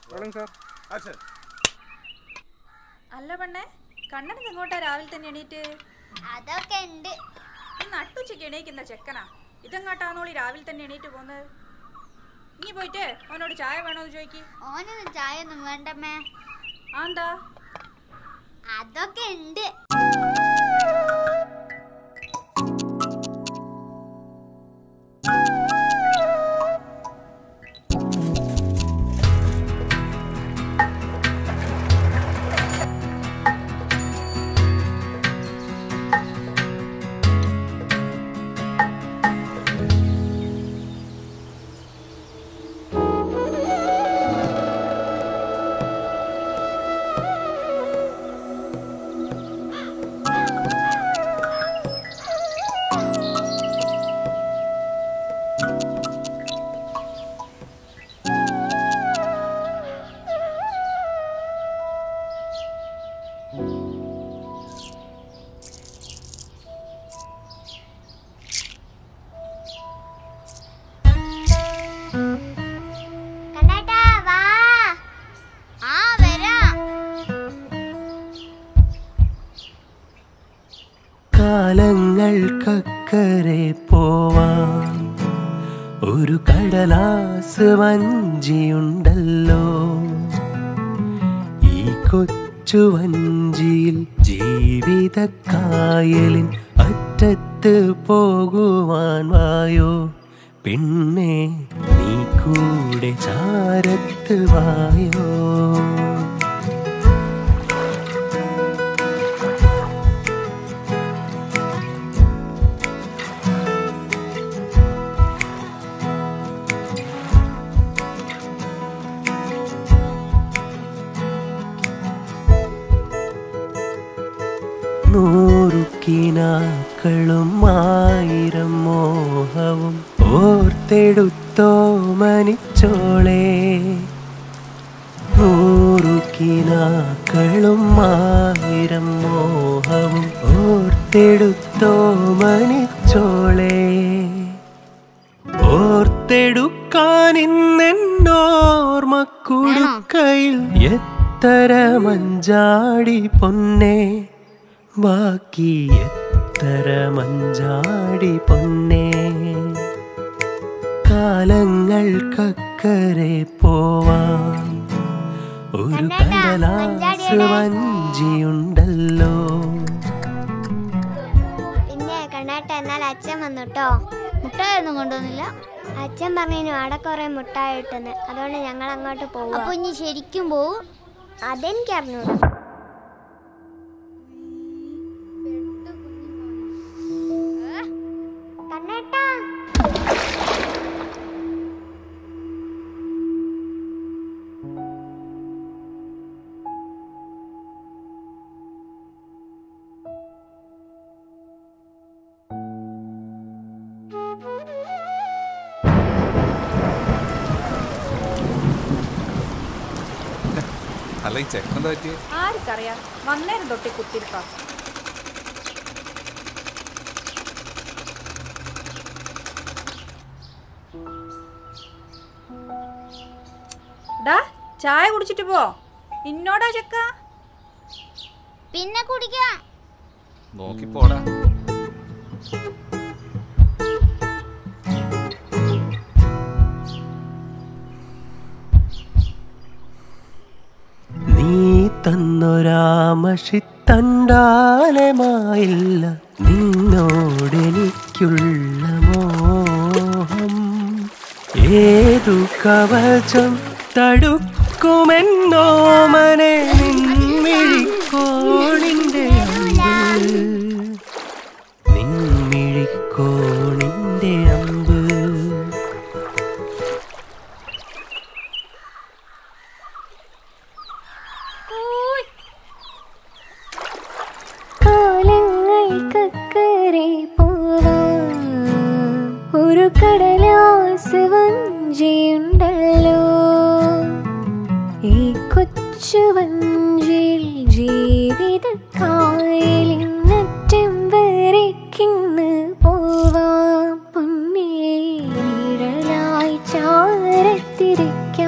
അല്ല പെണ്ണേ, കണ്ണൻ എങ്ങോട്ടാ രാവിലെ തന്നെ എണീറ്റ്? അതൊക്കെ ഉണ്ട്. നട്ടുച്ചയ്ക്ക് എണീക്കുന്ന ചെക്കനാ ഇതെങ്ങോട്ടാന്നോളി രാവിലെ തന്നെ എണീറ്റ് പോകുന്നത്? ഇനി പോയിട്ട് ഓനോട് ചായ വേണോന്ന് ചോദിക്ക്. ഓനൊന്നും ചായ ഒന്നും വേണ്ടമ്മേ. എന്താ? അതൊക്കെ ഉണ്ട്. കാലങ്ങൾക്കക്കരെ പോവാൻ ഒരു കടലാസ് വഞ്ചിയുണ്ടല്ലോ. ഈ കൊച്ചു വഞ്ചിയിൽ ജീവിതക്കായലിൻ അറ്റത്ത് പോകുവാൻ വായോ പെണ്ണേ, നീ കൂടെ ചാരത്ത് വായോ. നൂറുക്കിനാക്കളും ആയിരം മോഹവും ഓർത്തെടുത്തോ മനിച്ചോളെ. നൂറുക്കിനാക്കളും ആയിരം മോഹവും ഓർത്തെടുത്തോ മനിച്ചോളെ. ഓർത്തെടുക്കാൻ ഇന്നെന്നോർമ്മക്കുടുക്കയിൽ എത്ര മഞ്ചാടി പൊന്നേ, ബാക്കി എത്ര മഞ്ചാടി പൊന്നേ. കാലങ്ങൾക്കക്കരെ പോവാൻ ഒരു കടലാസ് വഞ്ചിയുണ്ടല്ലോ. പിന്നെ കണ്ണേട്ട, എന്നാൽ അച്ഛൻ വന്നുട്ടോ. മുട്ടായൊന്നും കൊണ്ടുവന്നില്ല. അച്ഛൻ പറഞ്ഞു അവിടെ കുറെ മുട്ടായി കിട്ടുന്നു, അതുകൊണ്ട് ഞങ്ങൾ അങ്ങോട്ട് പോകും. അപ്പൊ ഇനി ശരിക്കും പോവും? അതെനിക്കറിഞ്ഞൂടാ. കണ്ണേട്ടാ, അല്ല, ഈ ചെക്കനെന്താ പറ്റിയ? ആർക്കറിയാം, വന്നേരം തൊട്ടി കുത്തിരിക്കാം. ചായ കുടിച്ചിട്ട് പോ. ഇന്നോടാ ചെക്ക? പിന്നെ കുടിക്കാം. നോക്കിപ്പോടാ. നീ തന്നൊരാമഷിത്തണ്ടാലമായില്ല നിന്നോടെനിക്കുള്ള മോഹം. ഏതു കവചം തടുക്കുമെന്നോമനെ നിൻമിഴിക്കോണിന്റെ അമ്പ്, നിൻമിഴിക്കോണിന്റെ അമ്പ്. കാലങ്ങൾക്കക്കരെ പോവാൻ ഒരു കടലാസ് വഞ്ചിയുണ്ടല്ലോ. ഈ കൊച്ചു വഞ്ചിയിൽ ജീവിതക്കായലിനറ്റം വരയ്ക്കിന്ന് പോവാം പൊന്നേ. നിഴലായി ചാരത്തിരിക്കാം.